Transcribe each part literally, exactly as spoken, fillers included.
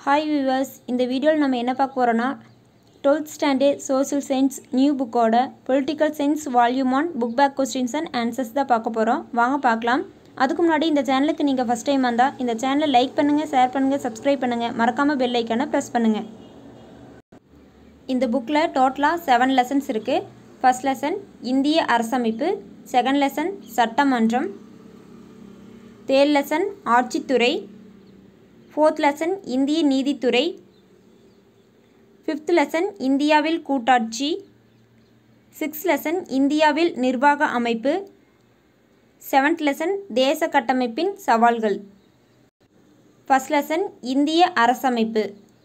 Hi viewers, இந்த வீடியோவில் நம்ம என்ன பார்க்க போறோம்னா twelfth standard social science new book ஓட political science volume one book back questions and answers தான் பார்க்க போறோம். வாங்க பார்க்கலாம். அதுக்கு முன்னாடி இந்த சேனலுக்கு நீங்க first time வந்தா இந்த சேனலை லைக் பண்ணுங்க, ஷேர் பண்ணுங்க, subscribe பண்ணுங்க, மறக்காம bell ஐகானை press பண்ணுங்க. இந்த bookல டோட்டலா seven lessons இருக்கு. First lesson இந்திய அரசமைப்பு, second lesson சட்டமன்றம், third lesson ஆட்சித்துறை, fourth lesson இந்திய நீதித்துறை, fifth lesson இந்தியாவில் கூட்டாட்சி, sixth lesson இந்தியாவில் நிர்வாக அமைப்பு, seventh lesson தேச கட்டமைப்பின் சவால்கள். First lesson இந்திய அரசமைப்பு.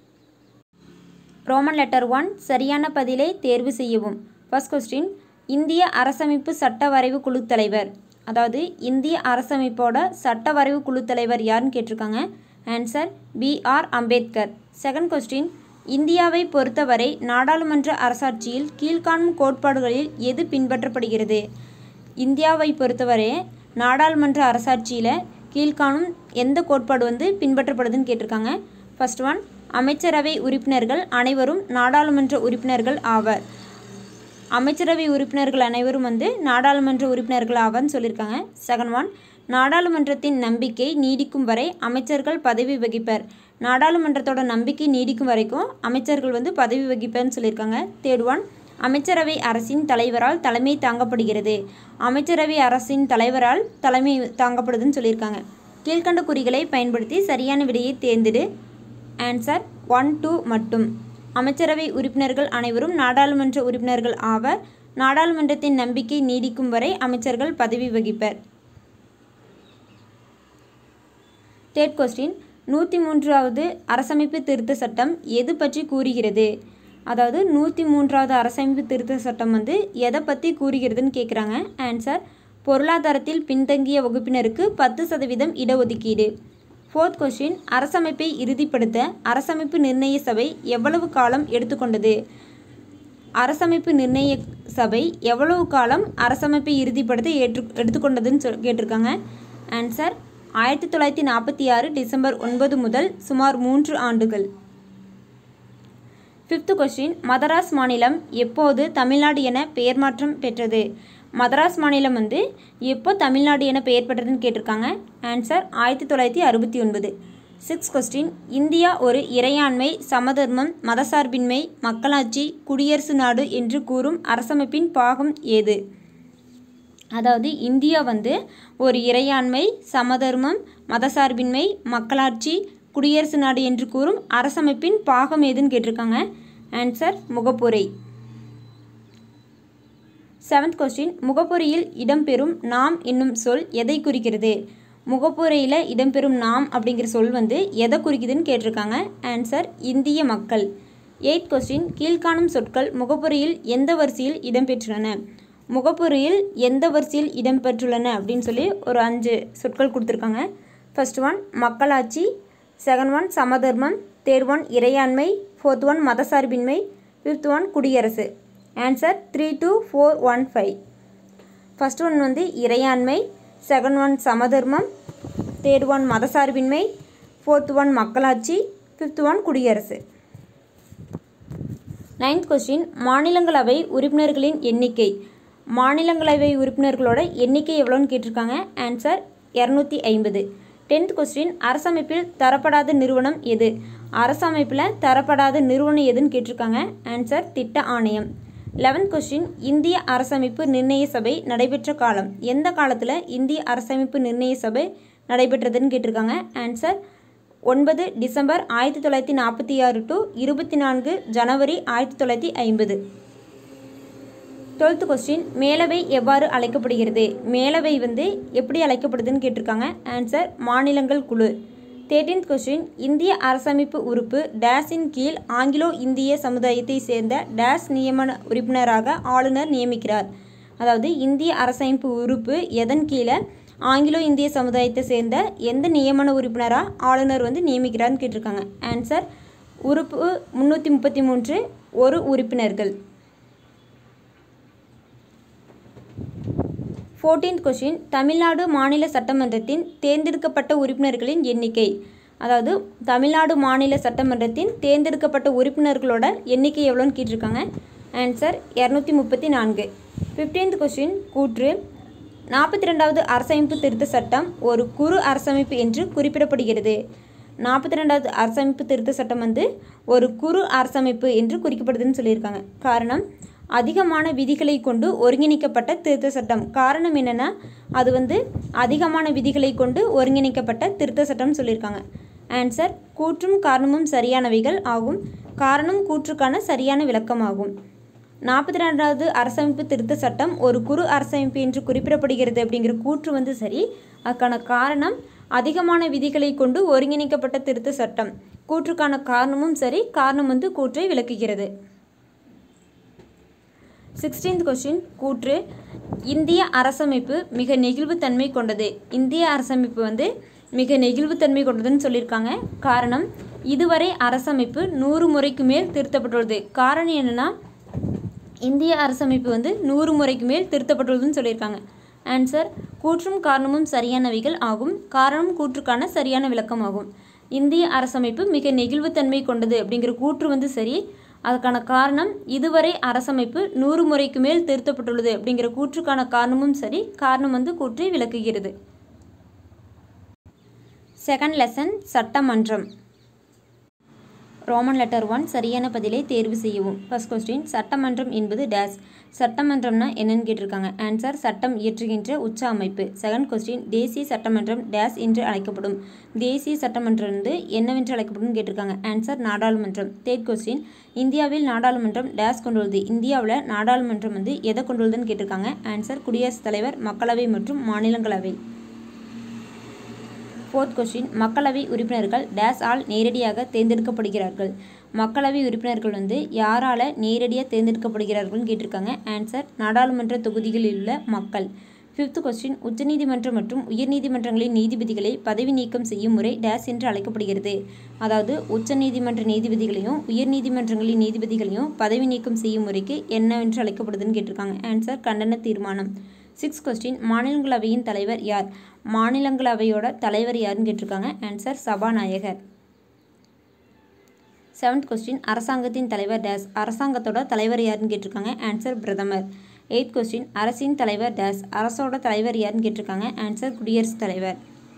Roman letter one சரியான பதிலை தேர்வு செய்யவும். First question இந்திய அரசமைப்பு சட்ட வரைவு குழு தலைவர். அதாவது இந்திய அரசமைப்போட சட்ட வரைவு குழு தலைவர் யாருன்னு கேட்டிருக்காங்க. Answer B R Ambedkar. Second question இந்தியாவை பொறுத்தவரை நாடாளுமன்ற அரசாட்சியில் கீழ்காணும் கோட்பாடுகளில் எது பின்பற்றப்படுகிறது? இந்தியாவை பொறுத்தவரை நாடாளுமன்ற அரசாட்சியில் கீழ்காணும் எந்த கோட்பாடு வந்து பின்பற்றப்படுதுன்னு கேட்டிருக்காங்க. ஃபர்ஸ்ட் ஒன் அமைச்சரவை உறுப்பினர்கள் அனைவரும் நாடாளுமன்ற உறுப்பினர்கள் ஆவர். அமைச்சரவை உறுப்பினர்கள் அனைவரும் வந்து நாடாளுமன்ற உறுப்பினர்கள் ஆவார்னு சொல்லியிருக்காங்க. செகண்ட் ஒன் நாடாளுமன்றத்தின் நம்பிக்கை நீடிக்கும் வரை அமைச்சர்கள் பதவி வகிப்பர். நாடாளுமன்றத்தோட நம்பிக்கை நீடிக்கும் வரைக்கும் அமைச்சர்கள் வந்து பதவி வகிப்பர்னு சொல்லியிருக்காங்க. தேர்ட் ஒன் அமைச்சரவை அரசின் தலைவரால் தலைமை தாங்கப்படுகிறது. அமைச்சரவை அரசின் தலைவரால் தலைமை தாங்கப்படுதுன்னு சொல்லியிருக்காங்க. கீழ்கண்ட குறிகளை பயன்படுத்தி சரியான விடையை தேர்ந்தெடு. ஆன்சர் ஒன் டூ மட்டும். அமைச்சரவை உறுப்பினர்கள் அனைவரும் நாடாளுமன்ற உறுப்பினர்கள் ஆவர். நாடாளுமன்றத்தின் நம்பிக்கை நீடிக்கும் வரை அமைச்சர்கள் பதவி வகிப்பர். தேர்ட் கொஸ்டின் நூற்றி மூன்றாவது அரசமைப்பு திருத்த சட்டம் எது பற்றி கூறுகிறது? அதாவது நூற்றி மூன்றாவது அரசமைப்பு திருத்த சட்டம் வந்து எதை பற்றி கூறுகிறதுன்னு கேட்குறாங்க. ஆன்சர் பொருளாதாரத்தில் பின்தங்கிய வகுப்பினருக்கு பத்து சதவீதம் இடஒதுக்கீடு. ஃபோர்த் கொஸ்டின் அரசமைப்பை இறுதிப்படுத்த அரசமைப்பு நிர்ணய சபை எவ்வளவு காலம் எடுத்துக்கொண்டது? அரசமைப்பு நிர்ணய சபை எவ்வளவு காலம் அரசமைப்பை இறுதிப்படுத்த ஏற்று எடுத்துக்கொண்டதுன்னு சொல் கேட்டிருக்காங்க. ஆன்சர் ஆயிரத்தி தொள்ளாயிரத்தி நாற்பத்தி ஆறு டிசம்பர் ஒன்பது முதல் சுமார் மூன்று ஆண்டுகள். ஃபிஃப்த் கொஸ்டின் மதராஸ் மாநிலம் எப்போது தமிழ்நாடு என பெயர் மாற்றம் பெற்றது? மதராஸ் மாநிலம் வந்து எப்போ தமிழ்நாடு என பெயர் பெற்றதுன்னு கேட்டிருக்காங்க. ஆன்சர் ஆயிரத்தி தொள்ளாயிரத்தி அறுபத்தி ஒன்பது. சிக்ஸ் கொஸ்டின் இந்தியா ஒரு இறையாண்மை, சமதர்மம், மதசார்பின்மை, மக்களாட்சி, குடியரசு நாடு என்று கூறும் அரசமைப்பின் பாகம் ஏது? அதாவது இந்தியா வந்து ஒரு இறையாண்மை, சமதர்மம், மதசார்பின்மை, மக்களாட்சி, குடியரசு நாடு என்று கூறும் அரசமைப்பின் பாகம் ஏதுன்னு கேட்டிருக்காங்க. ஆன்சர் முகப்புரை. செவன்த் கொஸ்டின் முகப்புரையில் இடம்பெறும் நாம் என்னும் சொல் எதை குறிக்கிறது? முகப்புரையில் இடம்பெறும் நாம் அப்படிங்கிற சொல் வந்து எதை குறிக்குதுன்னு கேட்டிருக்காங்க. ஆன்சர் இந்திய மக்கள். எய்த் கொஸ்டின் கீழ்காணும் சொற்கள் முகப்புரையில் எந்த வரிசையில் இடம்பெற்றுள்ளன? முகப்புரையில் எந்த வரிசையில் இடம்பெற்றுள்ளன அப்படின்னு சொல்லி ஒரு அஞ்சு சொற்கள் கொடுத்துருக்காங்க. ஃபர்ஸ்ட் ஒன் மக்களாட்சி, செகண்ட் ஒன் சமதர்மம், தேர்ட் ஒன் இறையாண்மை, ஃபோர்த் ஒன் மதசார்பின்மை, ஃபிஃப்த் ஒன் குடியரசு. Answer three two four one five. First one வந்து இறையாண்மை, செகண்ட் ஒன் சமதர்மம், தேர்ட் ஒன் மதசார்பின்மை, ஃபோர்த் ஒன் மக்களாட்சி, ஃபிஃப்த் ஒன் குடியரசு. நைன்த் கொஸ்டின் மாநிலங்களவை உறுப்பினர்களின் எண்ணிக்கை. மாநிலங்களவை உறுப்பினர்களோட எண்ணிக்கை எவ்வளோன்னு கேட்டிருக்காங்க. ஆன்சர் இரநூத்தி ஐம்பது. டென்த் கொஸ்டின் அரசமைப்பில் தரப்படாத நிறுவனம் எது? அரசமைப்பில் தரப்படாத நிறுவனம் எதுன்னு கேட்டிருக்காங்க. ஆன்சர் திட்ட ஆணையம். லெவன்த் கொஸ்டின் இந்திய அரசமைப்பு நிர்ணய சபை நடைபெற்ற காலம். எந்த காலத்தில் இந்திய அரசமைப்பு நிர்ணய சபை நடைபெற்றதுன்னு கேட்டிருக்காங்க. ஆன்சர் ஒன்பது டிசம்பர் ஆயிரத்தி தொள்ளாயிரத்தி நாற்பத்தி ஆறு டு இருபத்தி நான்கு ஜனவரி ஆயிரத்தி தொள்ளாயிரத்தி ஐம்பது. டுவெல்த் கொஸ்டின் மேலவை எவ்வாறு அழைக்கப்படுகிறது? மேலவை வந்து எப்படி அழைக்கப்படுதுன்னு கேட்டிருக்காங்க. ஆன்சர் மாநிலங்கள் குழு. தேர்ட்டீன்த் கொஸ்டின் இந்திய அரசமைப்பு உறுப்பு டேஸின் கீழ் ஆங்கிலோ இந்திய சமுதாயத்தை சேர்ந்த டேஸ் நியமன உறுப்பினராக ஆளுநர் நியமிக்கிறார். அதாவது இந்திய அரசமைப்பு உறுப்பு எதன் கீழே ஆங்கிலோ இந்திய சமுதாயத்தை சேர்ந்த எந்த நியமன உறுப்பினராக ஆளுநர் வந்து நியமிக்கிறார்னு கேட்டிருக்காங்க. ஆன்சர் உறுப்பு முந்நூற்றி முப்பத்தி மூன்று ஒரு உறுப்பினர்கள். ஃபோர்டீன்த் கொஸ்டின் தமிழ்நாடு மாநில சட்டமன்றத்தின் தேர்ந்தெடுக்கப்பட்ட உறுப்பினர்களின் எண்ணிக்கை. அதாவது தமிழ்நாடு மாநில சட்டமன்றத்தின் தேர்ந்தெடுக்கப்பட்ட உறுப்பினர்களோட எண்ணிக்கை எவ்வளோன்னு கேட்டிருக்காங்க. ஆன்சர் இரநூத்தி முப்பத்தி நான்கு. ஃபிஃப்டீன்த் கொஸ்டின் கூற்று நாற்பத்தி ரெண்டாவது அரசமைப்பு திருத்த சட்டம் ஒரு குறு அரசமைப்பு என்று குறிப்பிடப்படுகிறது. நாற்பத்தி ரெண்டாவது அரசமைப்பு திருத்த சட்டம் வந்து ஒரு குறு அரசமைப்பு என்று குறிக்கப்படுதுன்னு சொல்லியிருக்காங்க. காரணம் அதிகமான விதிகளை கொண்டு ஒருங்கிணைக்கப்பட்ட திருத்த சட்டம். காரணம் என்னென்னா அது வந்து அதிகமான விதிகளை கொண்டு ஒருங்கிணைக்கப்பட்ட திருத்த சட்டம் சொல்லியிருக்காங்க. ஆன்சர் கூற்றும் காரணமும் சரியானவைகள் ஆகும். காரணம் கூற்றுக்கான சரியான விளக்கமாகும். நாற்பத்தி ரெண்டாவது அரசமைப்பு திருத்த சட்டம் ஒரு குறு அரசமைப்பு என்று குறிப்பிடப்படுகிறது அப்படிங்கிற கூற்று வந்து சரி. அதுக்கான காரணம் அதிகமான விதிகளை கொண்டு ஒருங்கிணைக்கப்பட்ட திருத்த சட்டம். கூற்றுக்கான காரணமும் சரி. காரணம் வந்து கூற்றை விளக்குகிறது. சிக்ஸ்டீன்த் கொஸ்டின் கூற்று இந்திய அரசமைப்பு மிக நெகிழ்வுத்தன்மை கொண்டது. இந்திய அரசமைப்பு வந்து மிக நெகிழ்வுத்தன்மை கொண்டதுன்னு சொல்லியிருக்காங்க. காரணம் இதுவரை அரசமைப்பு நூறு முறைக்கு மேல் திருத்தப்பட்டுள்ளது. காரணம் என்னென்னா இந்திய அரசமைப்பு வந்து நூறு முறைக்கு மேல் திருத்தப்பட்டுள்ளதுன்னு சொல்லியிருக்காங்க. ஆன்சர் கூற்றும் காரணமும் சரியானவைகள் ஆகும். காரணம் கூற்றுக்கான சரியான விளக்கம் ஆகும். இந்திய அரசமைப்பு மிக நெகிழ்வுத்தன்மை கொண்டது அப்படிங்கிற கூற்று வந்து சரி. அதுக்கான காரணம் இதுவரை அரசமைப்பு நூறு முறைக்கு மேல் திருத்தப்பட்டுள்ளது அப்படிங்கிற கூற்றுக்கான காரணமும் சரி. காரணம் வந்து கூற்றை விளக்குகிறது. செகண்ட் லெசன் சட்டமன்றம். ரோமன் லெட்டர் ஒன் சரியான பதிலை தேர்வு செய்யவும். ஃபர்ஸ்ட் கொஸ்டின் சட்டமன்றம் என்பது டேஸ். சட்டமன்றம்னா என்னன்னு கேட்டிருக்காங்க. ஆன்சர் சட்டம் இயற்றுகின்ற உச்ச அமைப்பு. செகண்ட் கொஸ்டின் தேசிய சட்டமன்றம் டேஸ் என்று அழைக்கப்படும். தேசிய சட்டமன்றம் வந்து என்னவென்று அழைக்கப்படும் கேட்டிருக்காங்க. ஆன்சர் நாடாளுமன்றம். தேர்ட் கொஸ்டின் இந்தியாவில் நாடாளுமன்றம் டேஸ் கொண்டுள்ளது. இந்தியாவில் நாடாளுமன்றம் வந்து எதை கொண்டுள்ளதுன்னு கேட்டிருக்காங்க. ஆன்சர் குடியரசுத் தலைவர், மக்களவை மற்றும் மாநிலங்களவை. ஃபோர்த் கொஸ்டின் மக்களவை உறுப்பினர்கள் டேஸ் ஆல் நேரடியாக தேர்ந்தெடுக்கப்படுகிறார்கள். மக்களவை உறுப்பினர்கள் வந்து யாரால் நேரடியாக தேர்ந்தெடுக்கப்படுகிறார்கள்னு கேட்டிருக்காங்க. ஆன்சர் நாடாளுமன்ற தொகுதிகளில் உள்ள மக்கள். ஃபிஃப்த் கொஸ்டின் உச்சநீதிமன்றம் மற்றும் உயர்நீதிமன்றங்களின் நீதிபதிகளை பதவி நீக்கம் செய்யும் முறை டேஸ் என்று அழைக்கப்படுகிறது. அதாவது உச்சநீதிமன்ற நீதிபதிகளையும் உயர்நீதிமன்றங்களின் நீதிபதிகளையும் பதவி நீக்கம் செய்யும் முறைக்கு என்னவென்று அழைக்கப்படுதுன்னு கேட்டிருக்காங்க. ஆன்சர் கண்டன தீர்மானம். சிக்ஸ் கொஸ்டின் மாநிலங்களவையின் தலைவர் யார். மாநிலங்களவையோட தலைவர் யாருன்னு கேட்டிருக்காங்க. ஆன்சர் சபாநாயகர். செவன்த் கொஸ்டின் அரசாங்கத்தின் தலைவர் டேஸ். அரசாங்கத்தோட தலைவர் யாருன்னு கேட்டிருக்காங்க. ஆன்சர் பிரதமர். எயித் கொஸ்டின் அரசின் தலைவர் டேஸ். அரசோட தலைவர் யாருன்னு கேட்டிருக்காங்க. ஆன்சர் குடியரசுத் தலைவர்.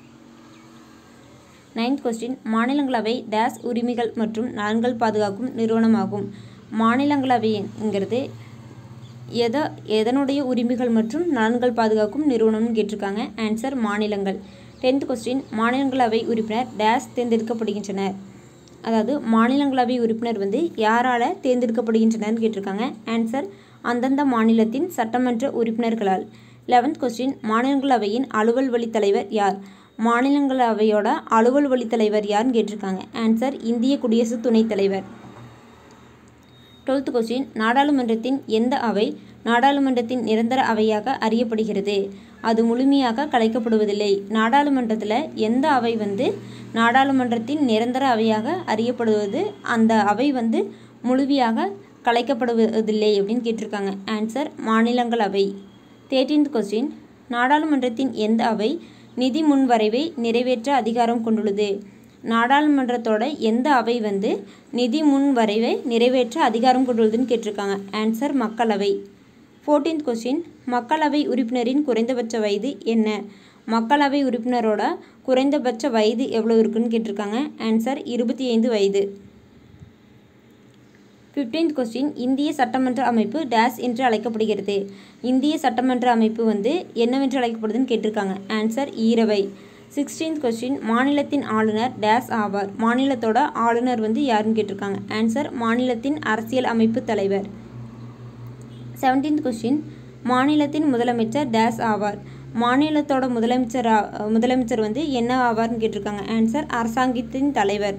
நைன்த் கொஸ்டின் மாநிலங்களவை டேஸ் உரிமைகள் மற்றும் நலன்கள் பாதுகாக்கும் நிறுவனமாகும். மாநிலங்களவைங்கிறது எதை எதனுடைய உரிமைகள் மற்றும் நலன்கள் பாதுகாக்கும் நிறுவனம்னு கேட்டிருக்காங்க. ஆன்சர் மாநிலங்கள். டென்த் கொஸ்டின் மாநிலங்களவை உறுப்பினர் டேஸ் தேர்ந்தெடுக்கப்படுகின்றனர். அதாவது மாநிலங்களவை உறுப்பினர் வந்து யாரால் தேர்ந்தெடுக்கப்படுகின்றனர்னு கேட்டிருக்காங்க. ஆன்சர் அந்தந்த மாநிலத்தின் சட்டமன்ற உறுப்பினர்களால். லெவன்த் கொஸ்டின் மாநிலங்களவையின் அலுவல் வழி தலைவர் யார். மாநிலங்களவையோட அலுவல் வழி தலைவர் யாருன்னு கேட்டிருக்காங்க. ஆன்சர் இந்திய குடியரசு துணைத் தலைவர். டுவெல்த் கொஸ்டின் நாடாளுமன்றத்தின் எந்த அவை நாடாளுமன்றத்தின் நிரந்தர அவையாக அறியப்படுகிறது. அது முழுமையாக கலைக்கப்படுவதில்லை. நாடாளுமன்றத்தில் எந்த அவை வந்து நாடாளுமன்றத்தின் நிரந்தர அவையாக அறியப்படுவது அந்த அவை வந்து முழுமையாக கலைக்கப்படுவதில்லை அப்படின்னு கேட்டிருக்காங்க. ஆன்சர் மாநிலங்களவை. தேர்ட்டீன்த் கொஸ்டின் நாடாளுமன்றத்தின் எந்த அவை நிதி முன்வரைவை நிறைவேற்ற அதிகாரம் கொண்டுள்ளது. நாடாளுமன்றத்தோட எந்த அவை வந்து நிதி முன்வரைவை நிறைவேற்ற அதிகாரம் கொண்டுள்ளதுன்னு கேட்டிருக்காங்க. ஆன்சர் மக்களவை. ஃபோர்டீன்த் கொஸ்டின் மக்களவை உறுப்பினரின் குறைந்தபட்ச வயது என்ன. மக்களவை உறுப்பினரோட குறைந்தபட்ச வயது எவ்வளோ இருக்குன்னு கேட்டிருக்காங்க. ஆன்சர் இருபத்தி ஐந்து வயது. ஃபிஃப்டீன்த் கொஸ்டின் இந்திய சட்டமன்ற அமைப்பு டேஸ் என்று அழைக்கப்படுகிறது. இந்திய சட்டமன்ற அமைப்பு வந்து என்னவென்று அழைக்கப்படுதுன்னு கேட்டிருக்காங்க. ஆன்சர் ஈரவை. சிக்ஸ்டீன்த் கொஸ்டின் மாநிலத்தின் ஆளுநர் டேஸ் ஆவார். மாநிலத்தோட ஆளுநர் வந்து யாருன்னு கேட்டிருக்காங்க. ஆன்சர் மாநிலத்தின் அரசியல் அமைப்பு தலைவர். செவன்டீன்த் கொஸ்டின் மாநிலத்தின் முதலமைச்சர் டேஸ் ஆவார். மாநிலத்தோட முதலமைச்சர் முதலமைச்சர் வந்து என்ன ஆவார்னு கேட்டிருக்காங்க. ஆன்சர் அரசாங்கத்தின் தலைவர்.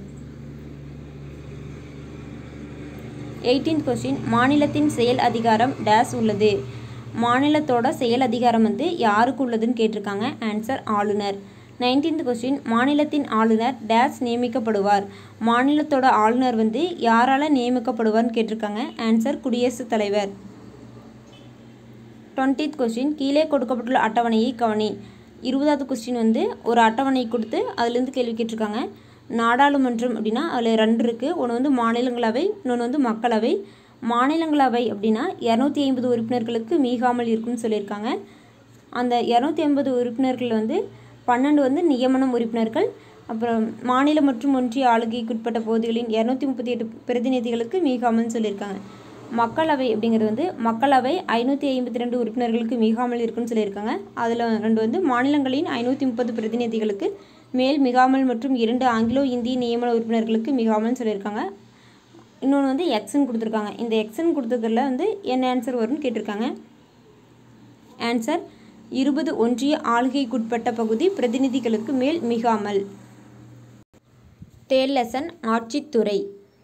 எயிட்டீன்த் கொஸ்டின் மாநிலத்தின் செயல் அதிகாரம் டேஸ் உள்ளது. மாநிலத்தோட செயல் அதிகாரம் வந்து யாருக்கு உள்ளதுன்னு கேட்டிருக்காங்க. ஆன்சர் ஆளுநர். நைன்டீன்த் கொஸ்டின் மாநிலத்தின் ஆளுநர் டேஸ் நியமிக்கப்படுவார். மாநிலத்தோட ஆளுநர் வந்து யாரால் நியமிக்கப்படுவார்னு கேட்டிருக்காங்க. ஆன்சர் குடியரசுத் தலைவர். டுவெண்ட்டித் கொஸ்டின் கீழே கொடுக்கப்பட்டுள்ள அட்டவணையை கவனி. இருபதாவது கொஸ்டின் வந்து ஒரு அட்டவணை கொடுத்து அதுலேருந்து கேள்வி கேட்டிருக்காங்க. நாடாளுமன்றம் அப்படின்னா அதில் ரெண்டு இருக்குது. ஒன்று வந்து மாநிலங்களவை, இன்னொன்று வந்து மக்களவை. மாநிலங்களவை அப்படின்னா இரநூத்தி ஐம்பது உறுப்பினர்களுக்கு மீகாமல் இருக்குன்னு சொல்லியிருக்காங்க. அந்த இரநூத்தி ஐம்பது உறுப்பினர்கள் வந்து பன்னெண்டு வந்து நியமனம் உறுப்பினர்கள், அப்புறம் மாநில மற்றும் ஒன்றிய ஆளுகைக்குட்பட்ட பகுதிகளின் இரநூத்தி முப்பத்தி எட்டு பிரதிநிதிகளுக்கு மீகாமல்னு சொல்லியிருக்காங்க. மக்களவை அப்படிங்கிறது வந்து மக்களவை ஐநூற்றி ஐம்பத்தி ரெண்டு உறுப்பினர்களுக்கு மிகாமல் இருக்குன்னு சொல்லியிருக்காங்க. அதில் ரெண்டு வந்து மாநிலங்களின் ஐநூற்றி முப்பது பிரதிநிதிகளுக்கு மேல் மிகாமல் மற்றும் இரண்டு ஆங்கிலோ இந்திய நியமன உறுப்பினர்களுக்கு மிகாமல்னு சொல்லியிருக்காங்க. இன்னொன்று வந்து எக்ஸ்ன்னு கொடுத்துருக்காங்க. இந்த எக்ஸ்ன்னு கொடுத்துருக்கல வந்து என்ன ஆன்சர் வரும்னு கேட்டிருக்காங்க. ஆன்சர் இருபது ஒன்றிய ஆளுகைக்குட்பட்ட பகுதி பிரதிநிதிகளுக்கு மேல் மிகாமல். தேர்ட் லெசன் ஆட்சித்துறை.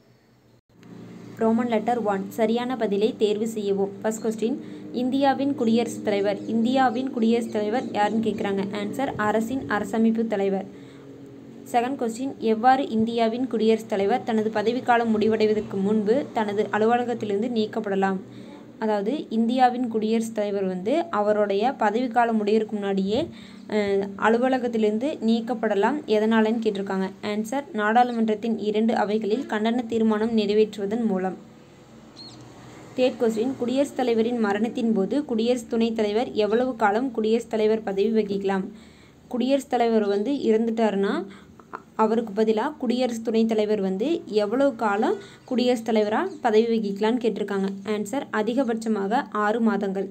Roman letter one. சரியான பதிலை தேர்வு செய்யவும். ஃபர்ஸ்ட் கொஸ்டின், இந்தியாவின் குடியரசுத் தலைவர். இந்தியாவின் குடியரசுத் தலைவர் யாருன்னு கேட்குறாங்க. ஆன்சர் அரசின் அரசமைப்பு தலைவர். செகண்ட் கொஸ்டின், எவ்வாறு இந்தியாவின் குடியரசுத் தலைவர் தனது பதவிக்காலம் முடிவடைவதற்கு முன்பு தனது அலுவலகத்திலிருந்து நீக்கப்படலாம். அதாவது இந்தியாவின் குடியரசுத் தலைவர் வந்து அவருடைய பதவிக்காலம் முடியறதுக்கு முன்னாடியே அலுவலகத்திலிருந்து நீக்கப்படலாம். எதனாலன்னு கேட்டிருக்காங்க. ஆன்சர் நாடாளுமன்றத்தின் இரண்டு அவைகளில் கண்டன தீர்மானம் நிறைவேற்றுவதன் மூலம். தேர்ட் கொஸ்டின், குடியரசுத் தலைவரின் மரணத்தின் போது குடியரசு துணைத் தலைவர் எவ்வளவு காலம் குடியரசுத் தலைவர் பதவி வகிக்கலாம். குடியரசுத் தலைவர் வந்து இறந்துட்டாருன்னா அவருக்கு பதிலாக குடியரசு துணைத் தலைவர் வந்து எவ்வளவு காலம் குடியரசுத் தலைவராக பதவி வகிக்கலான்னு கேட்டிருக்காங்க. ஆன்சர் அதிகபட்சமாக ஆறு மாதங்கள்.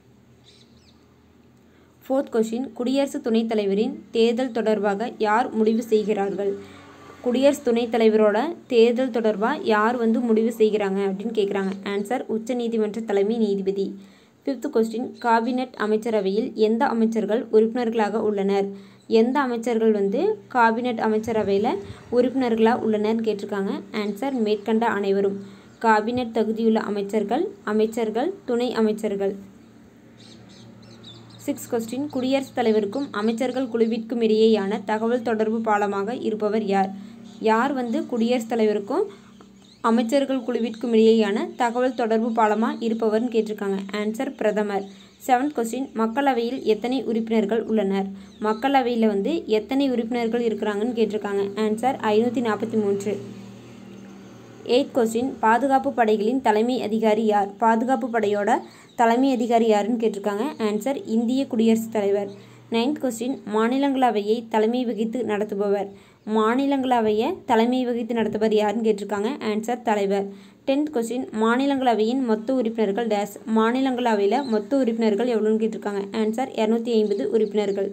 ஃபோர்த் கொஸ்டின், குடியரசு துணைத் தலைவரின் தேர்தல் தொடர்பாக யார் முடிவு செய்கிறார்கள். குடியரசு துணைத் தலைவரோட தேர்தல் தொடர்பாக யார் வந்து முடிவு செய்கிறாங்க அப்படின்னு கேட்குறாங்க. ஆன்சர் உச்ச நீதிமன்ற தலைமை நீதிபதி. ஃபிஃப்த் கொஸ்டின், காபினெட் அமைச்சரவையில் எந்த அமைச்சர்கள் உறுப்பினர்களாக உள்ளனர். எந்த அமைச்சர்கள் வந்து காபினெட் அமைச்சரவையில் உறுப்பினர்களாக உள்ளனர்னு கேட்டிருக்காங்க. ஆன்சர் மேற்கண்ட அனைவரும். காபினெட் தகுதியுள்ள அமைச்சர்கள், அமைச்சர்கள், துணை அமைச்சர்கள். சிக்ஸ் கொஸ்டின், குடியரசுத் தலைவருக்கும் அமைச்சர்கள் குழுவிற்கும் இடையேயான தகவல் தொடர்பு பாலமாக இருப்பவர் யார். யார் வந்து குடியரசுத் தலைவருக்கும் அமைச்சர்கள் குழுவிற்கும் இடையேயான தகவல் தொடர்பு பாலமாக இருப்பவர்னு கேட்டிருக்காங்க. ஆன்சர் பிரதமர். செவன்த் கொஸ்டின், மக்களவையில் எத்தனை உறுப்பினர்கள் உள்ளனர். மக்களவையில் வந்து எத்தனை உறுப்பினர்கள் இருக்கிறாங்கன்னு கேட்டிருக்காங்க. ஆன்சர் ஐநூற்றி நாற்பத்தி மூன்று. எய்த் கொஸ்டின், பாதுகாப்பு படைகளின் தலைமை அதிகாரி யார். பாதுகாப்பு படையோட தலைமை அதிகாரி யாருன்னு கேட்டிருக்காங்க. ஆன்சர் இந்திய குடியரசுத் தலைவர். நைன்த் கொஸ்டின், மாநிலங்களவையை தலைமை வகித்து நடத்துபவர். மாநிலங்களவையை தலைமை வகித்து நடத்துபவர் யாருன்னு கேட்டிருக்காங்க. ஆன்சர் தலைவர். டென்த் கொஸ்டின், மாநிலங்களவையின் மொத்த உறுப்பினர்கள் டேஸ். மாநிலங்களவையில் மொத்த உறுப்பினர்கள் எவ்வளோன்னு கேட்டிருக்காங்க. ஆன்சர் இரநூத்தி ஐம்பது உறுப்பினர்கள்.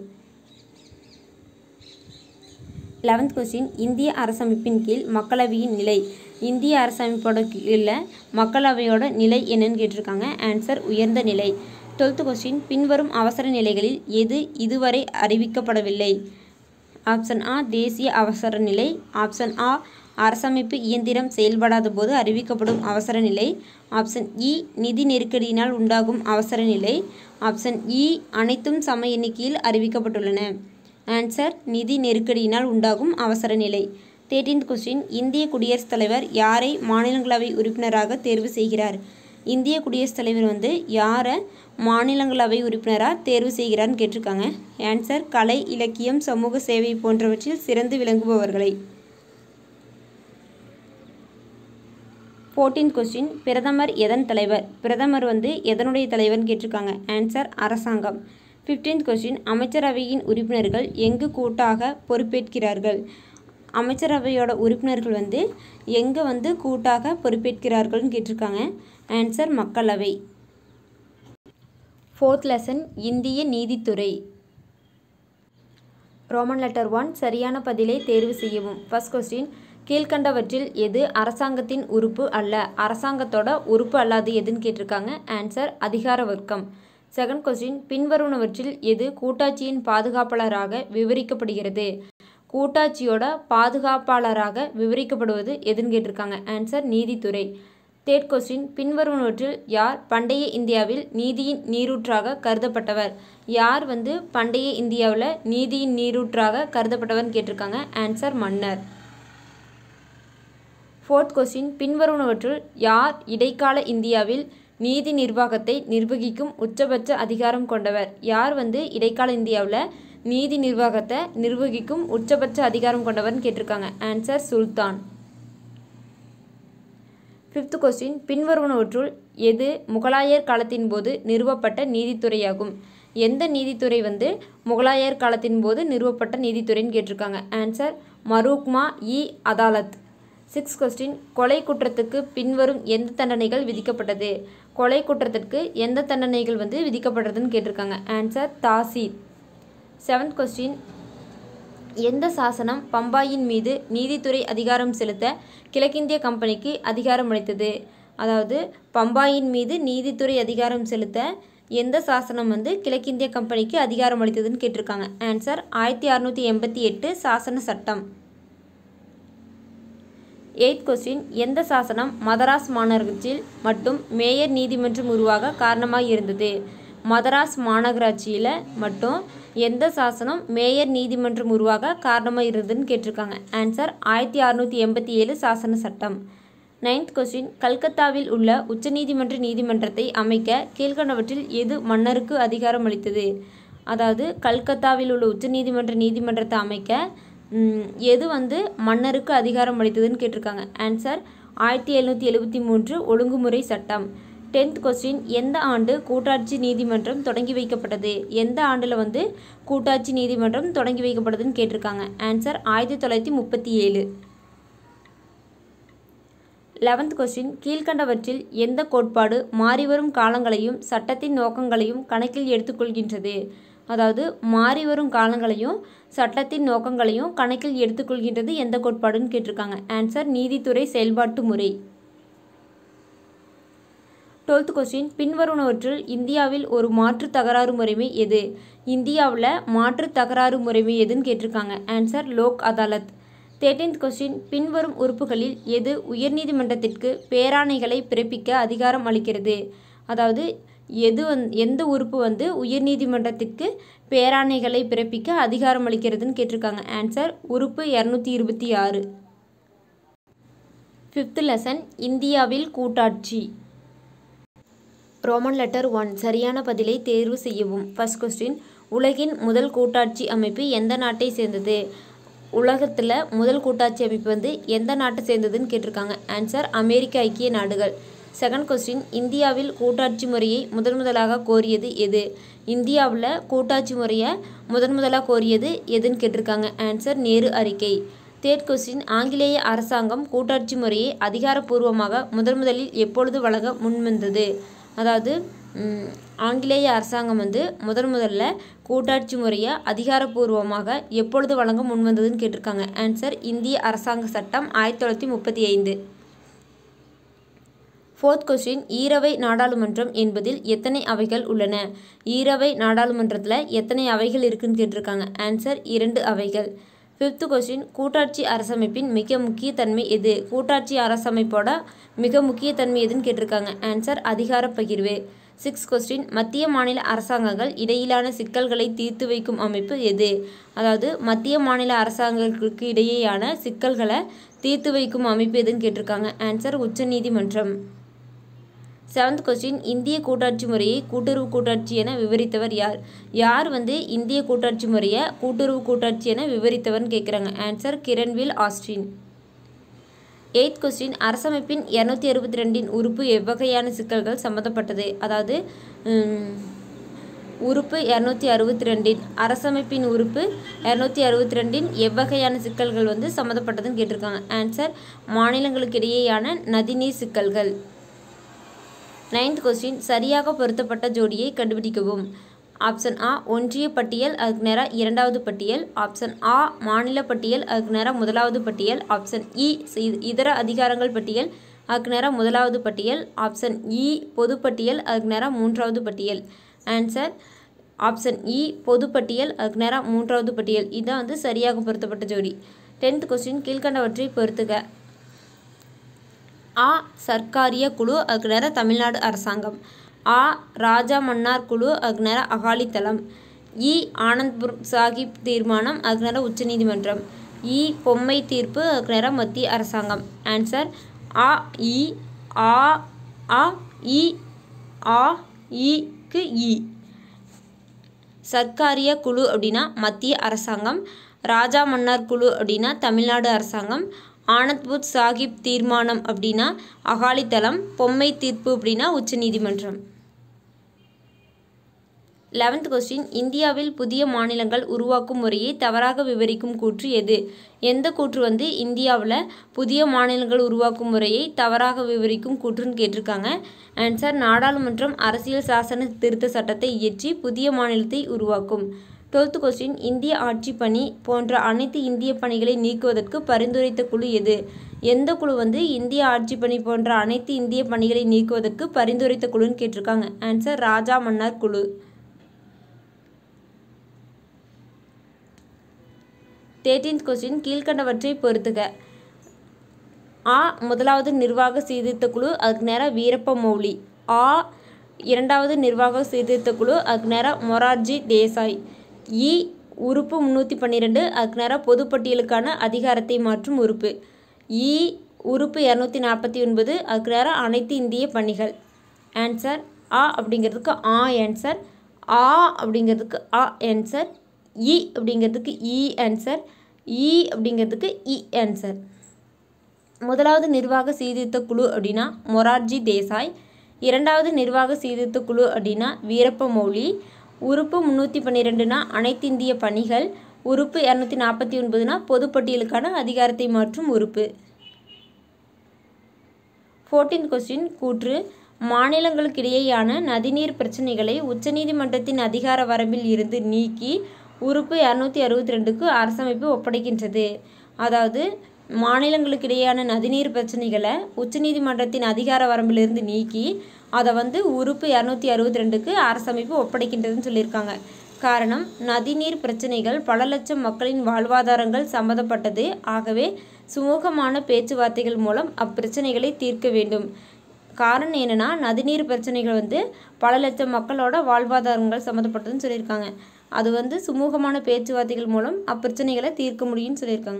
லெவன்த் கொஸ்டின், இந்திய அரசமைப்பின் கீழ் மக்களவையின் நிலை. இந்திய அரசமைப்போட கீழே மக்களவையோட நிலை என்னன்னு கேட்டிருக்காங்க. ஆன்சர் உயர்ந்த நிலை. டுவெல்த் கொஸ்டின், பின்வரும் அவசர நிலைகளில் எது இதுவரை அறிவிக்கப்படவில்லை. ஆப்ஷன் ஆ தேசிய அவசர நிலை. ஆப்ஷன் ஆ அரசமைப்பு இயந்திரம் செயல்படாத போது அறிவிக்கப்படும் அவசர நிலை. ஆப்ஷன் இ நிதி நெருக்கடியினால் உண்டாகும் அவசர நிலை. ஆப்ஷன் இ அனைத்தும் சம எண்ணிக்கையில் அறிவிக்கப்பட்டுள்ளன. ஆன்சர் நிதி நெருக்கடியினால் உண்டாகும் அவசர நிலை. தேர்ட்டீன்த் கொஸ்டின், இந்திய குடியரசுத் தலைவர் யாரை மாநிலங்களவை உறுப்பினராக தேர்வு செய்கிறார். இந்திய குடியரசுத் தலைவர் வந்து யாரை மாநிலங்களவை உறுப்பினராக தேர்வு செய்கிறார்னு கேட்டிருக்காங்க. ஆன்சர் கலை, இலக்கியம், சமூக சேவை போன்றவற்றில் சிறந்து விளங்குபவர்களை. ஃபோர்டீன்த் கொஸ்டின், பிரதமர் எதன் தலைவர். பிரதமர் வந்து எதனுடைய தலைவர்னு கேட்டிருக்காங்க. ஆன்சர் அரசாங்கம். ஃபிஃப்டீன்த் கொஸ்டின், அமைச்சரவையின் உறுப்பினர்கள் எங்கு கூட்டாக பொறுப்பேற்கிறார்கள். அமைச்சரவையோட உறுப்பினர்கள் வந்து எங்கே வந்து கூட்டாக பொறுப்பேற்கிறார்கள்னு கேட்டிருக்காங்க. ஆன்சர் மக்களவை. ஃபோர்த் லெசன் இந்திய நீதித்துறை. Roman letter one. சரியான பதிலை தேர்வு செய்யவும். ஃபர்ஸ்ட் கொஸ்டின், கீழ்கண்டவற்றில் எது அரசாங்கத்தின் உறுப்பு அல்ல. அரசாங்கத்தோட உறுப்பு அல்லாது எதுன்னு கேட்டிருக்காங்க. ஆன்சர் அதிகார வர்க்கம். செகண்ட் கொஸ்டின், பின்வருவனவற்றில் எது கூட்டாட்சியின் பாதுகாப்பாளராக விவரிக்கப்படுகிறது. கூட்டாட்சியோட பாதுகாப்பாளராக விவரிக்கப்படுவது எதுன்னு கேட்டிருக்காங்க. ஆன்சர் நீதித்துறை. தேர்ட் கொஸ்டின், பின்வருவனவற்றில் யார் பண்டைய இந்தியாவில் நீதியின் நீரூற்றாக கருதப்பட்டவர். யார் வந்து பண்டைய இந்தியாவில் நீதியின் நீரூற்றாக கருதப்பட்டவர்னு கேட்டிருக்காங்க. ஆன்சர் மன்னர். ஃபோர்த் கொஸ்டின், பின்வருவனவற்றுள் யார் இடைக்கால இந்தியாவில் நீதி நிர்வாகத்தை நிர்வகிக்கும் உச்சபட்ச அதிகாரம் கொண்டவர். யார் வந்து இடைக்கால இந்தியாவில் நீதி நிர்வாகத்தை நிர்வகிக்கும் உச்சபட்ச அதிகாரம் கொண்டவர்னு கேட்டிருக்காங்க. ஆன்சர் சுல்தான். ஃபிஃப்த் கொஸ்டின், பின்வருவனவற்றுள் எது முகலாயர் காலத்தின் போது நிறுவப்பட்ட நீதித்துறையாகும்? எந்த நீதித்துறை வந்து முகலாயர் காலத்தின் போது நிறுவப்பட்ட நீதித்துறைன்னு கேட்டிருக்காங்க. ஆன்சர் மரூக்மா இ அதாலத். சிக்ஸ் கொஸ்டின், கொலை குற்றத்துக்கு பின்வரும் எந்த தண்டனைகள் விதிக்கப்பட்டது? கொலை குற்றத்திற்கு எந்த தண்டனைகள் வந்து விதிக்கப்படுறதுன்னு கேட்டிருக்காங்க. ஆன்சர் தாசீர். செவன்த் கொஸ்டின், எந்த சாசனம் பம்பாயின் மீது நீதித்துறை அதிகாரம் செலுத்த கிழக்கிந்திய கம்பெனிக்கு அதிகாரம் அளித்தது? அதாவது பம்பாயின் மீது நீதித்துறை அதிகாரம் செலுத்த எந்த சாசனம் வந்து கிழக்கிந்திய கம்பெனிக்கு அதிகாரம் அளித்ததுன்னு கேட்டிருக்காங்க. ஆன்சர் ஆயிரத்தி அறுநூற்றி எண்பத்தி எட்டு சாசன சட்டம். எய்த் கொஸ்டின், எந்த சாசனம் மதராஸ் மாநகராட்சியில் மட்டும் மேயர் நீதிமன்றம் உருவாக காரணமாக இருந்தது? மதராஸ் மாநகராட்சியில் மட்டும் எந்த சாசனம் மேயர் நீதிமன்றம் உருவாக காரணமாக இருந்ததுன்னு கேட்டிருக்காங்க. ஆன்சர் ஆயிரத்தி அறுநூற்றி எண்பத்தி ஏழு சாசன சட்டம். நைன்த் கொஸ்டின், கல்கத்தாவில் உள்ள உச்சநீதிமன்ற நீதிமன்றத்தை அமைக்க கீழ்கண்டவற்றில் எது மன்னருக்கு அதிகாரம் அளித்தது? அதாவது கல்கத்தாவில் உள்ள உச்சநீதிமன்ற நீதிமன்றத்தை அமைக்க எது வந்து மன்னருக்கு அதிகாரம் அளித்ததுன்னு கேட்டிருக்காங்க. ஆன்சர் ஆயிரத்தி எழுநூற்றி எழுபத்தி மூன்று ஒழுங்குமுறை சட்டம். டென்த் கொஸ்டின், எந்த ஆண்டு கூட்டாட்சி நீதிமன்றம் தொடங்கி வைக்கப்பட்டது? எந்த ஆண்டில் வந்து கூட்டாட்சி நீதிமன்றம் தொடங்கி வைக்கப்பட்டதுன்னு கேட்டிருக்காங்க. ஆன்சர் ஆயிரத்தி தொள்ளாயிரத்தி முப்பத்தி ஏழு. லெவன்த் கொஸ்டின், கீழ்கண்டவற்றில் எந்த கோட்பாடு மாறிவரும் காலங்களையும் சட்டத்தின் நோக்கங்களையும் கணக்கில் எடுத்துக்கொள்கின்றது? அதாவது மாறிவரும் காலங்களையும் சட்டத்தின் நோக்கங்களையும் கணக்கில் எடுத்துக்கொள்கின்றது எந்த கோட்பாடுன்னு கேட்டிருக்காங்க. ஆன்சர் நீதித்துறை செயல்பாட்டு முறை. டுவெல்த் கொஸ்டின், பின்வருவனவற்றுள் இந்தியாவில் ஒரு மாற்று தகராறு முறைமை எது? இந்தியாவில் மாற்று தகராறு முறைமை எதுன்னு கேட்டிருக்காங்க. Answer Lok Adalat. Thirteenth question, பின்வரும் உறுப்புகளில் எது உயர்நீதிமன்றத்திற்கு பேராணைகளை பிறப்பிக்க அதிகாரம் அளிக்கிறது? அதாவது எது வந் எந்த உறுப்பு வந்து உயர்நீதிமன்றத்திற்கு பேராணைகளை பிறப்பிக்க அதிகாரம் அளிக்கிறதுன்னு கேட்டிருக்காங்க. ஆன்சர் உறுப்பு இரநூத்தி இருபத்தி ஆறு. ஃபிஃப்த் லெசன், இந்தியாவில் கூட்டாட்சி. ரோமன் லெட்டர் ஒன், சரியான பதிலை தேர்வு செய்யவும். ஃபர்ஸ்ட் கொஸ்டின், உலகின் முதல் கூட்டாட்சி அமைப்பு எந்த நாட்டை சேர்ந்தது? உலகத்தில் முதல் கூட்டாட்சி அமைப்பு வந்து எந்த நாட்டை சேர்ந்ததுன்னு கேட்டிருக்காங்க. ஆன்சர் அமெரிக்க ஐக்கிய நாடுகள். செகண்ட் கொஸ்டின், இந்தியாவில் கூட்டாட்சி முறையை முதன் முதலாக கோரியது எது? இந்தியாவில் கூட்டாட்சி முறையை முதன் முதலாக கோரியது எதுன்னு கேட்டிருக்காங்க. ஆன்சர் நேரு அறிக்கை. தேர்ட் கொஸ்டின், ஆங்கிலேய அரசாங்கம் கூட்டாட்சி முறையை அதிகாரப்பூர்வமாக முதன் முதலில் எப்பொழுது வழங்க முன்வந்தது? அதாவது ஆங்கிலேய அரசாங்கம் வந்து முதன் முதல்ல கூட்டாட்சி முறையை அதிகாரப்பூர்வமாக எப்பொழுது வழங்க முன்வந்ததுன்னு கேட்டிருக்காங்க. ஆன்சர் இந்திய அரசாங்க சட்டம் ஆயிரத்தி தொள்ளாயிரத்தி முப்பத்தி ஐந்து. ஃபோர்த் கொஸ்டின், ஈரவை நாடாளுமன்றம் என்பதில் எத்தனை அவைகள் உள்ளன? ஈரவை நாடாளுமன்றத்தில் எத்தனை அவைகள் இருக்குன்னு கேட்டிருக்காங்க. ஆன்சர் இரண்டு அவைகள். ஃபிஃப்த் கொஸ்டின், கூட்டாட்சி அரசமைப்பின் மிக முக்கிய தன்மை எது? கூட்டாட்சி அரசமைப்போட மிக முக்கிய தன்மை எதுன்னு கேட்டிருக்காங்க. ஆன்சர் அதிகார பகிர்வு. சிக்ஸ் கொஸ்டின், மத்திய மாநில அரசாங்கங்கள் இடையிலான சிக்கல்களை தீர்த்து வைக்கும் அமைப்பு எது? அதாவது மத்திய மாநில அரசாங்கங்களுக்கு இடையேயான சிக்கல்களை தீர்த்து வைக்கும் அமைப்பு எதுன்னு கேட்டிருக்காங்க. ஆன்சர் உச்சநீதிமன்றம். செவன்த் கொஸ்டின், இந்திய கூட்டாட்சி முறையை கூட்டுறவு கூட்டாட்சி என விவரித்தவர் யார்? யார் வந்து இந்திய கூட்டாட்சி முறையை கூட்டுறவு கூட்டாட்சி என விவரித்தவர்னு கேட்குறாங்க. Answer Granville Austin. Eighth question, அரசமைப்பின் இரநூத்தி அறுபத்தி ரெண்டின் உறுப்பு எவ்வகையான சிக்கல்கள் சம்மந்தப்பட்டது? அதாவது உறுப்பு இரநூத்தி அறுபத்தி ரெண்டின் அரசமைப்பின் உறுப்பு இரநூத்தி அறுபத்தி ரெண்டின் எவ்வகையான சிக்கல்கள் வந்து சம்மந்தப்பட்டதுன்னு கேட்டிருக்காங்க. ஆன்சர் மாநிலங்களுக்கு இடையேயான நதிநீர் சிக்கல்கள். நைன்த் கொஸ்டின், சரியாக பொருத்தப்பட்ட ஜோடியை கண்டுபிடிக்கவும். ஆப்ஷன் ஆ ஒன்றிய பட்டியல், அதுக்கு நேராக இரண்டாவது பட்டியல். ஆப்ஷன் ஆ மாநில பட்டியல், அதுக்கு நேராக முதலாவது பட்டியல். ஆப்ஷன் இ இதர அதிகாரங்கள் பட்டியல், அதுக்கு நேராக முதலாவது பட்டியல். ஆப்ஷன் இ பொதுப்பட்டியல், அதுக்கு நேராக மூன்றாவது பட்டியல். ஆன்சர் ஆப்ஷன் இ பொதுப்பட்டியல், அதுக்கு நேராக மூன்றாவது பட்டியல். இதுதான் வந்து சரியாக பொருத்தப்பட்ட ஜோடி. டென்த் கொஸ்டின், கீழ்கண்டவற்றை பொறுத்துக. ஆ சர்க்காரிய குழு, அதுக்கு நேராக தமிழ்நாடு அரசாங்கம். ஆ ராஜா மன்னார் குழு, அதுக்கு நேராக அகாலிதளம். இ ஆனந்த்பூர் சாஹிப் தீர்மானம், அதுக்கு நேராக உச்சநீதிமன்றம். இ பொம்மை தீர்ப்பு, அதுக்கு நேராக மத்திய அரசாங்கம். ஆன்சர் ஆ இ ஆ ஆ இ ஆ இக்கு இ. சர்க்காரிய குழு அப்படின்னா மத்திய அரசாங்கம், ராஜா மன்னார் குழு அப்படின்னா தமிழ்நாடு அரசாங்கம், ஆனந்த்பூர் சாஹிப் தீர்மானம் அப்படின்னா அகாலிதளம், பொம்மை தீர்ப்பு அப்படின்னா உச்சநீதிமன்றம். லெவன்த் கொஸ்டின், இந்தியாவில் புதிய மாநிலங்கள் உருவாக்கும் முறையை தவறாக விவரிக்கும் கூற்று எது? எந்த கூற்று வந்து இந்தியாவில் புதிய மாநிலங்கள் உருவாக்கும் முறையை தவறாக விவரிக்கும் கூற்றுன்னு கேட்டிருக்காங்க. ஆன்சர், நாடாளுமன்றம் அரசியல் சாசன திருத்த சட்டத்தை இயற்றி புதிய மாநிலத்தை உருவாக்கும். டுவெல்த் கொஸ்டின், இந்திய ஆட்சி பணி போன்ற அனைத்து இந்திய பணிகளை நீக்குவதற்கு பரிந்துரைத்த குழு எது? எந்த குழு வந்து இந்திய ஆட்சி பணி போன்ற அனைத்து இந்திய பணிகளை நீக்குவதற்கு பரிந்துரைத்த குழுன்னு கேட்டிருக்காங்க. ஆன்சர், ராஜா மன்னார் குழு. தேர்ட்டீன்த் கொஸ்டின், கீழ்கண்டவற்றை பொறுத்துக. ஆ முதலாவது நிர்வாக சீர்திருத்த குழு, அதுக்கு நேரம் வீரப்ப மொய்லி. ஆ இரண்டாவது நிர்வாக சீர்திருத்த குழு, அதுக்கு நேரம் மொரார்ஜி தேசாய். இ உறுப்பு முந்நூற்றி பன்னிரெண்டு, அதுக்கு நேரம் பொதுப்பட்டியலுக்கான அதிகாரத்தை மாற்றும் உறுப்பு. இ உறுப்பு இரநூத்தி நாற்பத்தி ஒன்பது, அதுக்கு நேரம் அனைத்து இந்திய பணிகள். ஆன்சர், ஆ அப்படிங்கிறதுக்கு ஆ ஆன்சர், ஆ அப்படிங்கிறதுக்கு ஆ ஆன்சர், இ அப்படிங்கிறதுக்கு இ ஆன்சர், இ அப்படிங்கிறதுக்கு இ ஆன்சர். முதலாவது நிர்வாக சீர்திருத்த குழு அப்படின்னா மொரார்ஜி தேசாய். இரண்டாவது நிர்வாக சீர்திருத்த குழு அப்படின்னா வீரப்ப மொய்லி. உறுப்பு முந்நூற்றி பன்னிரெண்டுனா அனைத்திந்திய பணிகள். உறுப்பு இரநூத்தி நாற்பத்தி ஒன்பதுனா பொதுப்பட்டியலுக்கான அதிகாரத்தை மாற்றும் உறுப்பு. ஃபோர்டீன் கொஸ்டின், கூற்று மாநிலங்களுக்கிடையேயான நதிநீர் பிரச்சினைகளை உச்சநீதிமன்றத்தின் அதிகார வரம்பில் இருந்து நீக்கி உறுப்பு இரநூத்தி அறுபத்தி ரெண்டுக்கு அரசமைப்பு ஒப்படைக்கின்றது. அதாவது மாநிலங்களுக்கிடையேயான நதிநீர் பிரச்சனைகளை உச்சநீதிமன்றத்தின் அதிகார வரம்பிலிருந்து நீக்கி அதை வந்து உறுப்பு இரநூத்தி அறுபத்தி ரெண்டுக்கு அரசமைப்பு ஒப்படைக்கின்றதுன்னு சொல்லியிருக்காங்க. காரணம், நதிநீர் பிரச்சனைகள் பல லட்சம் மக்களின் வாழ்வாதாரங்கள் சம்பந்தப்பட்டது. ஆகவே சுமூகமான பேச்சுவார்த்தைகள் மூலம் அப்பிரச்சனைகளை தீர்க்க வேண்டும். காரணம் என்னென்னா, நதிநீர் பிரச்சனைகள் வந்து பல லட்சம் மக்களோட வாழ்வாதாரங்கள் சம்மந்தப்பட்டதுன்னு சொல்லியிருக்காங்க. அது வந்து சுமூகமான பேச்சுவார்த்தைகள் மூலம் அப்பிரச்சனைகளை தீர்க்க முடியும்னு சொல்லியிருக்காங்க.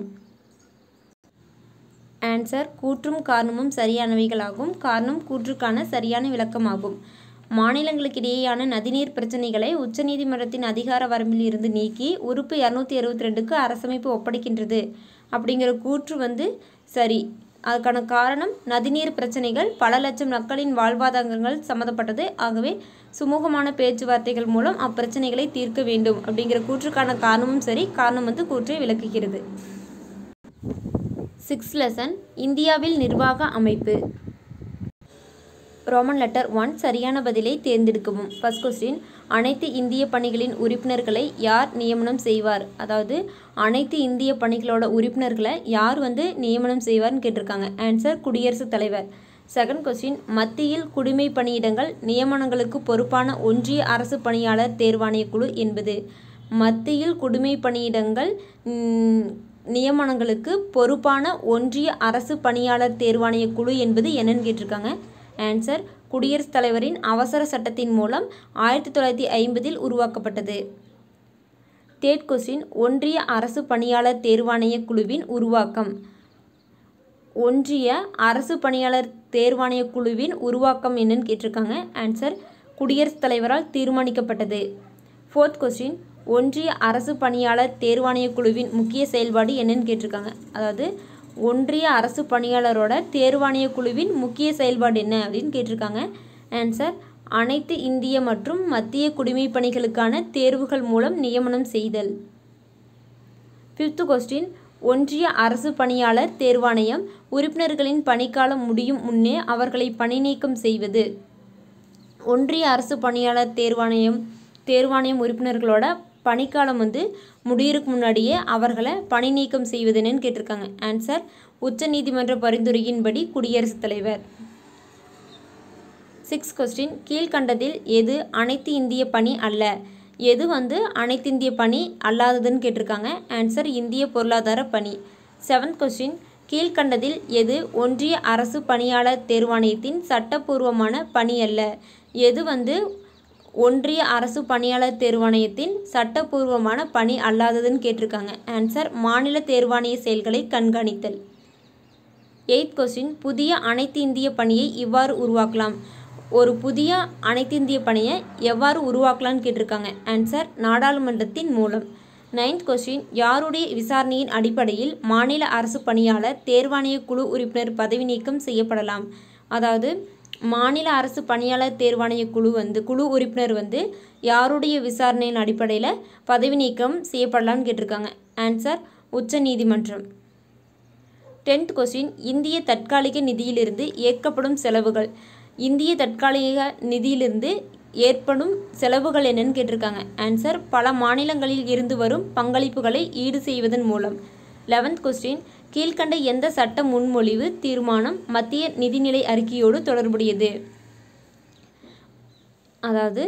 ஆன்சர், கூற்றும் காரணமும் சரியானவைகளாகும். காரணம் கூற்றுக்கான சரியான விளக்கமாகும். மாநிலங்களுக்கிடையேயான நதிநீர் பிரச்சனைகளை உச்சநீதிமன்றத்தின் அதிகார வரம்பில் இருந்து நீக்கி உறுப்பு இரநூத்தி அறுபத்தி ரெண்டுக்கு அரசமைப்பு ஒப்படைக்கின்றது அப்படிங்கிற கூற்று வந்து சரி. அதுக்கான காரணம், நதிநீர் பிரச்சனைகள் பல லட்சம் மக்களின் வாழ்வாதாரங்கள் சம்மந்தப்பட்டது. ஆகவே சுமூகமான பேச்சுவார்த்தைகள் மூலம் அப்பிரச்சனைகளை தீர்க்க வேண்டும் அப்படிங்கிற கூற்றுக்கான காரணமும் சரி. காரணம் வந்து கூற்றை விளக்குகிறது. சிக்ஸ் லெசன், இந்தியாவில் நிர்வாக அமைப்பு. ரோமன் லெட்டர் ஒன், சரியான பதிலை தேர்ந்தெடுக்கவும். ஃபர்ஸ்ட் கொஸ்டின், அனைத்து இந்திய பணிகளின் உறுப்பினர்களை யார் நியமனம் செய்வார்? அதாவது அனைத்து இந்திய பணிகளோட உறுப்பினர்களை யார் வந்து நியமனம் செய்வார்னு கேட்டிருக்காங்க. ஆன்சர், குடியரசுத் தலைவர். செகண்ட் கொஸ்டின், மத்தியில் குடிமை பணியிடங்கள் நியமனங்களுக்கு பொறுப்பான ஒன்றிய அரசு பணியாளர் தேர்வாணைய குழு என்பது. மத்தியில் குடிமை பணியிடங்கள் நியமனங்களுக்கு பொறுப்பான ஒன்றிய அரசு பணியாளர் தேர்வாணைய குழு என்பது என்னன்னு கேட்டிருக்காங்க. ஆன்சர், குடியரசுத் தலைவரின் அவசர சட்டத்தின் மூலம் ஆயிரத்தி தொள்ளாயிரத்தி ஐம்பதில் உருவாக்கப்பட்டது. தேர்ட் கொஸ்டின், ஒன்றிய அரசு பணியாளர் தேர்வாணைய குழுவின் உருவாக்கம். ஒன்றிய அரசு பணியாளர் தேர்வாணைய குழுவின் உருவாக்கம் என்னன்னு கேட்டிருக்காங்க. ஆன்சர், குடியரசுத் தலைவரால் தீர்மானிக்கப்பட்டது. ஃபோர்த் கொஸ்டின், ஒன்றிய அரசு பணியாளர் தேர்வாணைய குழுவின் முக்கிய செயல்பாடு என்னன்னு கேட்டிருக்காங்க. அதாவது ஒன்றிய அரசு பணியாளரோட தேர்வாணைய குழுவின் முக்கிய செயல்பாடு என்ன அப்படின்னு கேட்டிருக்காங்க. ஆன்சர், அனைத்து இந்திய மற்றும் மத்திய குடிமை பணிகளுக்கான தேர்வுகள் மூலம் நியமனம் செய்தல். ஃபிஃப்த் கொஸ்டின், ஒன்றிய அரசு பணியாளர் தேர்வாணையம் உறுப்பினர்களின் பணிக்காலம் முடியும் முன்னே அவர்களை பணி நீக்கம் செய்வது. ஒன்றிய அரசு பணியாளர் தேர்வாணையம் தேர்வாணையம் உறுப்பினர்களோட பணிக்காலம் வந்து முடியறதுக்கு முன்னாடியே அவர்களை பணி நீக்கம் செய்வதுன்னு கேட்டிருக்காங்க. ஆன்சர், உச்ச நீதிமன்ற பரிந்துரையின்படி குடியரசுத் தலைவர். சிக்ஸ் கொஸ்டின், கீழ்கண்டதில் எது அனைத்து இந்திய பணி அல்ல? எது வந்து அனைத்து இந்திய பணி அல்லாததுன்னு கேட்டிருக்காங்க. ஆன்சர், இந்திய பொருளாதார பணி. செவன்த் கொஸ்டின், கீழ்கண்டதில் எது ஒன்றிய அரசு பணியாளர் தேர்வாணையத்தின் சட்டப்பூர்வமான பணி அல்ல? எது வந்து ஒன்றிய அரசு பணியாளர் தேர்வாணையத்தின் சட்டப்பூர்வமான பணி அல்லாததுன்னு கேட்டிருக்காங்க. ஆன்சர், மாநில தேர்வாணைய செயல்களை கண்காணித்தல். எய்த் கொஸ்டின், புதிய அனைத்து இந்திய பணியை இவ்வாறு உருவாக்கலாம். ஒரு புதிய அனைத்திந்திய பணியை எவ்வாறு உருவாக்கலான்னு கேட்டிருக்காங்க. ஆன்சர் நாடாளுமன்றத்தின் மூலம். நைன்த் கொஸ்டின் யாருடைய விசாரணையின் அடிப்படையில் மாநில அரசு பணியாளர் தேர்வாணைய குழு உறுப்பினர் பதவி நீக்கம் செய்யப்படலாம். அதாவது மாநில அரசு பணியாளர் தேர்வாணைய குழு வந்து குழு உறுப்பினர் வந்து யாருடைய விசாரணையின் அடிப்படையில் பதவி நீக்கம் செய்யப்படலாம்னு கேட்டிருக்காங்க. ஆன்சர் உச்ச நீதிமன்றம். டென்த் கொஸ்டின் இந்திய தற்காலிக நிதியிலிருந்து ஏற்கப்படும் செலவுகள். இந்திய தற்காலிக நிதியிலிருந்து ஏற்படும் செலவுகள் என்னன்னு கேட்டிருக்காங்க. ஆன்சர் பல மாநிலங்களில் இருந்து வரும் பங்களிப்புகளை ஈடு செய்வதன் மூலம். லெவன்த் கொஸ்டின் கீழ்கண்ட எந்த சட்ட முன்மொழிவு தீர்மானம் மத்திய நிதிநிலை அறிக்கையோடு தொடர்புடையது? அதாவது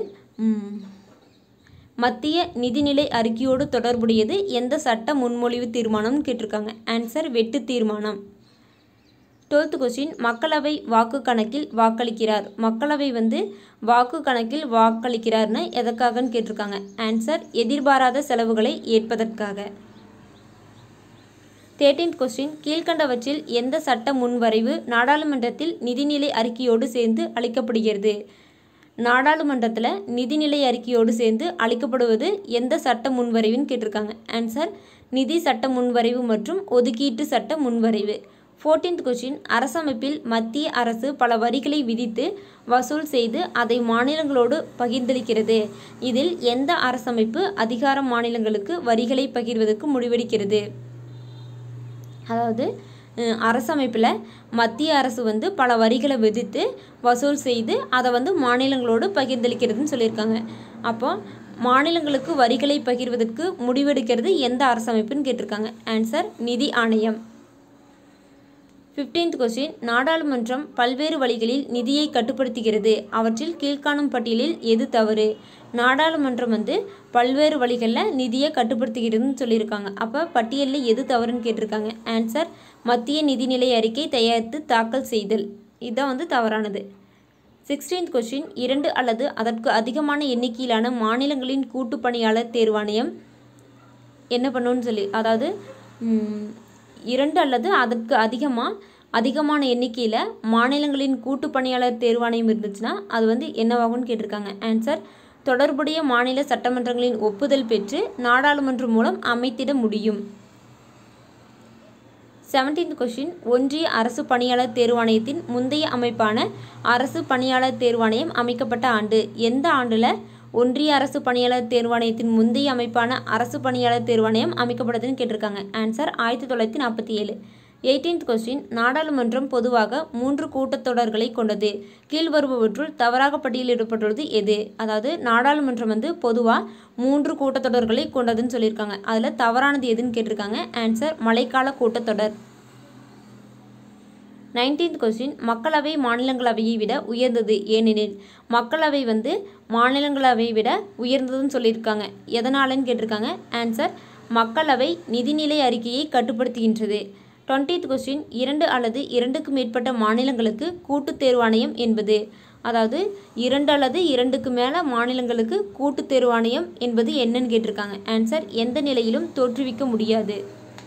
மத்திய நிதிநிலை அறிக்கையோடு தொடர்புடையது எந்த சட்ட முன்மொழிவு தீர்மானம்னு கேட்டிருக்காங்க. ஆன்சர் வெட்டு தீர்மானம். டுவெல்த் கொஸ்டின் மக்களவை வாக்கு கணக்கில் வாக்களிக்கிறார். மக்களவை வந்து வாக்கு கணக்கில் வாக்களிக்கிறார்னு எதற்காகன்னு கேட்டிருக்காங்க. ஆன்சர் எதிர்பாராத செலவுகளை ஏற்பதற்காக. தேர்ட்டீன்த் கொஸ்டின் கீழ்கண்டவற்றில் எந்த சட்ட முன்வரைவு நாடாளுமன்றத்தில் நிதிநிலை அறிக்கையோடு சேர்ந்து அளிக்கப்படுகிறது? நாடாளுமன்றத்தில் நிதிநிலை அறிக்கையோடு சேர்ந்து அளிக்கப்படுவது எந்த சட்ட முன்வரைவுன்னு கேட்டிருக்காங்க. ஆன்சர் நிதி சட்ட முன்வரைவு மற்றும் ஒதுக்கீட்டு சட்ட முன்வரைவு. ஃபோர்டீன்த் கொஸ்டின் அரசமைப்பில் மத்திய அரசு பல வரிகளை விதித்து வசூல் செய்து அதை மாநிலங்களோடு பகிர்ந்தளிக்கிறது. இதில் எந்த அரசமைப்பு அதிகார மாநிலங்களுக்கு வரிகளை பகிர்வதற்கு முடிவெடுக்கிறது? அதாவது அரசமைப்பில் மத்திய அரசு வந்து பல வரிகளை விதித்து வசூல் செய்து அதை வந்து மாநிலங்களோடு பகிர்ந்தளிக்கிறதுன்னு சொல்லியிருக்காங்க. அப்போ மாநிலங்களுக்கு வரிகளை பகிர்வதற்கு முடிவெடுக்கிறது எந்த அரசமைப்புன்னு கேட்டிருக்காங்க. ஆன்சர் நிதி ஆணையம். ஃபிஃப்டீன்த் கொஸ்டின் நாடாளுமன்றம் பல்வேறு வழிகளில் நிதியை கட்டுப்படுத்துகிறது. அவற்றில் கீழ்காணும் பட்டியலில் எது தவறு? நாடாளுமன்றம் வந்து பல்வேறு வழிகளில் நிதியை கட்டுப்படுத்துகிறதுன்னு சொல்லியிருக்காங்க. அப்போ பட்டியலில் எது தவறுன்னு கேட்டிருக்காங்க. ஆன்சர் மத்திய நிதிநிலை அறிக்கை தயாரித்து தாக்கல் செய்தல். இதுதான் வந்து தவறானது. சிக்ஸ்டீன்த் கொஸ்டின் இரண்டு அல்லது அதற்கு அதிகமான எண்ணிக்கையிலான மாநிலங்களின் கூட்டு பணியாளர் தேர்வாணையம் என்ன பண்ணுன்னு சொல்லி அதாவது இரண்டு அல்லது அதற்கு அதிகமாக அதிகமான எண்ணிக்கையில் மாநிலங்களின் கூட்டு பணியாளர் தேர்வாணையம் இருந்துச்சுன்னா அது வந்து என்னவாகும்னு கேட்டிருக்காங்க. ஆன்சர் தொடர்புடைய மாநில சட்டமன்றங்களின் ஒப்புதல் பெற்று நாடாளுமன்றம் மூலம் அமைத்திட முடியும். செவன்டீன்த் கொஸ்டின் ஒன்றிய அரசு பணியாளர் தேர்வாணையத்தின் முந்தைய அமைப்பான அரசு பணியாளர் தேர்வாணையம் அமைக்கப்பட்ட ஆண்டு. எந்த ஆண்டில் ஒன்றிய அரசு பணியாளர் தேர்வாணையத்தின் முந்தைய அமைப்பான அரசு பணியாளர் தேர்வாணையம் அமைக்கப்பட்டதுன்னு கேட்டிருக்காங்க. ஆன்சர் ஆயிரத்தி தொள்ளாயிரத்தி நாற்பத்தி ஏழு. எயிட்டீன்த் கொஸ்டின் நாடாளுமன்றம் பொதுவாக மூன்று கூட்டத்தொடர்களை கொண்டது. கீழ்வருபவற்றுள் தவறாக பட்டியலிடப்பட்டுள்ளது எது? அதாவது நாடாளுமன்றம் வந்து பொதுவாக மூன்று கூட்டத்தொடர்களை கொண்டதுன்னு சொல்லியிருக்காங்க. அதில் தவறானது எதுன்னு கேட்டிருக்காங்க. ஆன்சர் மழைக்கால கூட்டத்தொடர். நைன்டீன்த் கொஸ்டின் மக்களவை மாநிலங்களவையை விட உயர்ந்தது ஏனெனில். மக்களவை வந்து மாநிலங்களவையை விட உயர்ந்ததுன்னு சொல்லியிருக்காங்க. எதனாலன்னு கேட்டிருக்காங்க. ஆன்சர் மக்களவை நிதிநிலை அறிக்கையை கட்டுப்படுத்துகின்றது. டுவெண்ட்டீத் கொஸ்டின் இரண்டு அல்லது இரண்டுக்கு மேற்பட்ட மாநிலங்களுக்கு கூட்டு தேர்வாணையம் என்பது. அதாவது இரண்டு அல்லது இரண்டுக்கு மேலே மாநிலங்களுக்கு கூட்டு தேர்வாணையம் என்பது என்னன்னு கேட்டிருக்காங்க. ஆன்சர் எந்த நிலையிலும் தோற்றுவிக்க முடியாது.